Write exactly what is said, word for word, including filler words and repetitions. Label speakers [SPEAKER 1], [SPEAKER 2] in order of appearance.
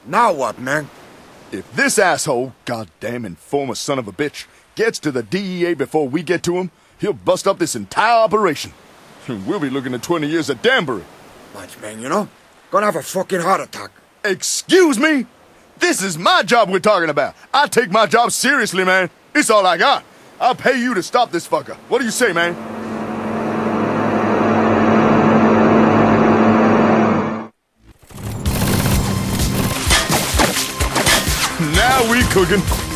[SPEAKER 1] Now what, man?
[SPEAKER 2] If this asshole, goddamn informer son of a bitch, gets to the D E A before we get to him, he'll bust up this entire operation. We'll be looking at twenty years at Danbury.
[SPEAKER 1] Watch, man, you know? Gonna have a fucking heart attack.
[SPEAKER 2] Excuse me? This is my job we're talking about. I take my job seriously, man. It's all I got. I'll pay you to stop this fucker. What do you say, man? Now we cooking.